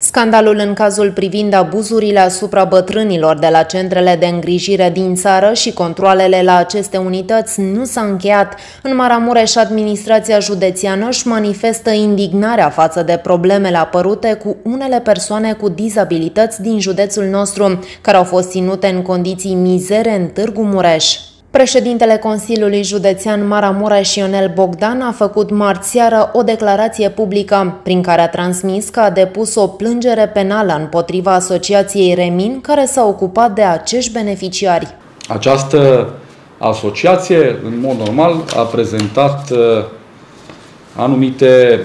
Scandalul în cazul privind abuzurile asupra bătrânilor de la centrele de îngrijire din țară și controalele la aceste unități nu s-a încheiat. În Maramureș, administrația județeană își manifestă indignarea față de problemele apărute cu unele persoane cu dizabilități din județul nostru, care au fost ținute în condiții mizere în Târgu Mureș. Președintele Consiliului Județean Maramureș, Ionel Bogdan, a făcut marți seară o declarație publică prin care a transmis că a depus o plângere penală împotriva asociației Remin, care s-a ocupat de acești beneficiari. Această asociație, în mod normal, a prezentat anumite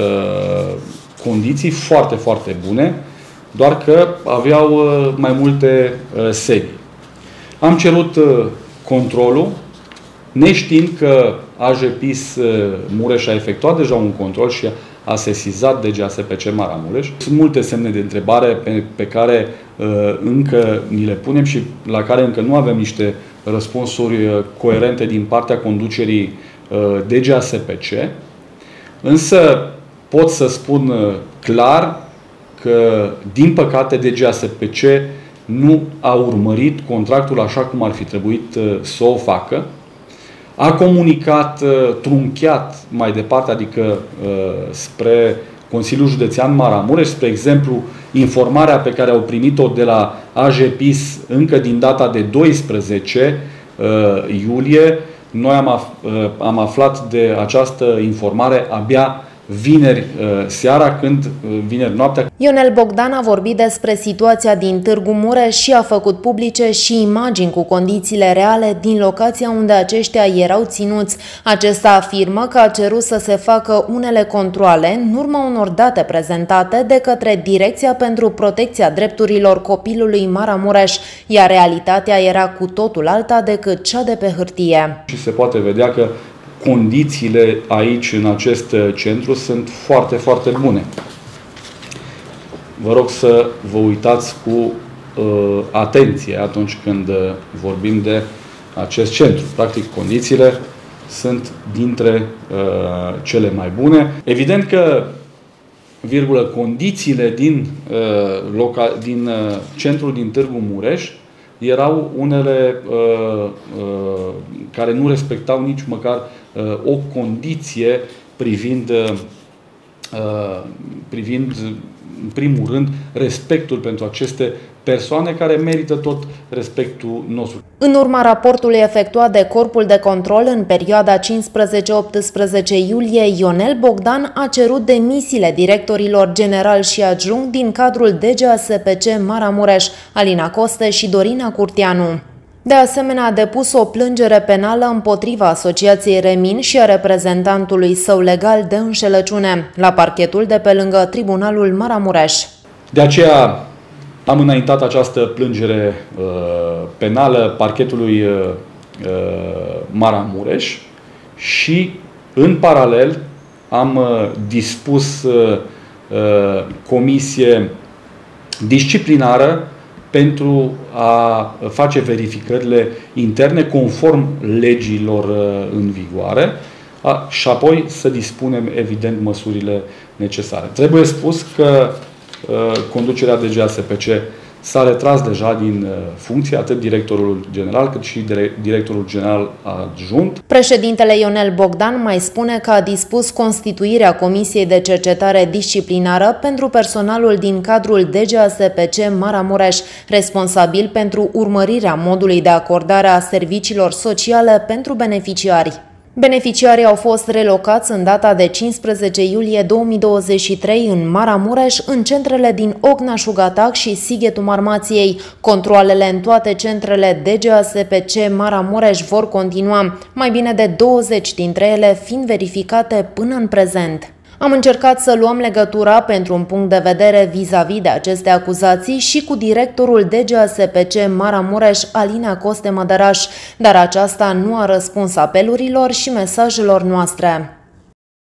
condiții foarte, foarte bune, doar că aveau mai multe sedii. Am cerut controlul, neștiind că AJPIS Mureș a efectuat deja un control și a sesizat DGASPC Maramureș. Sunt multe semne de întrebare pe care încă ni le punem și la care încă nu avem niște răspunsuri coerente din partea conducerii DGASPC. Însă pot să spun clar că, din păcate, DGASPC nu a urmărit contractul așa cum ar fi trebuit să o facă. A comunicat trunchiat mai departe, adică spre Consiliul Județean Maramureș, spre exemplu, informarea pe care au primit-o de la AJPIS încă din data de 12 iulie. Noi am aflat de această informare abia vineri seara, vineri noaptea. Ionel Bogdan a vorbit despre situația din Târgu Mureș și a făcut publice și imagini cu condițiile reale din locația unde aceștia erau ținuți. Acesta afirmă că a cerut să se facă unele controale în urma unor date prezentate de către Direcția pentru Protecția Drepturilor Copilului Maramureș, iar realitatea era cu totul alta decât cea de pe hârtie. Și se poate vedea că condițiile aici, în acest centru, sunt foarte, foarte bune. Vă rog să vă uitați cu atenție atunci când vorbim de acest centru. Practic, condițiile sunt dintre cele mai bune. Evident că, condițiile din centrul din Târgu Mureș erau unele care nu respectau nici măcar o condiție privind, în primul rând, respectul pentru aceste persoane care merită tot respectul nostru. În urma raportului efectuat de Corpul de Control în perioada 15-18 iulie, Ionel Bogdan a cerut demisiile directorilor general și adjunct din cadrul DGASPC Maramureș, Alina Coste și Dorina Curteanu. De asemenea, a depus o plângere penală împotriva asociației Remin și a reprezentantului său legal de înșelăciune la parchetul de pe lângă Tribunalul Maramureș. De aceea am înaintat această plângere penală parchetului Maramureș și, în paralel, am dispus comisie disciplinară pentru a face verificările interne conform legilor în vigoare și apoi să dispunem, evident, măsurile necesare. Trebuie spus că conducerea DGASPC s-a retras deja din funcție, atât directorul general cât și directorul general adjunct. Președintele Ionel Bogdan mai spune că a dispus constituirea Comisiei de Cercetare Disciplinară pentru personalul din cadrul DGASPC Maramureș, responsabil pentru urmărirea modului de acordare a serviciilor sociale pentru beneficiari. Beneficiarii au fost relocați în data de 15 iulie 2023 în Maramureș, în centrele din Ogna-Șugatac și Sighetul Marmației. Controalele în toate centrele DGASPC Maramureș vor continua, mai bine de 20 dintre ele fiind verificate până în prezent. Am încercat să luăm legătura pentru un punct de vedere vis-a-vis de aceste acuzații și cu directorul DGASPC Maramureș, Alina Coste Mădăraș, dar aceasta nu a răspuns apelurilor și mesajelor noastre.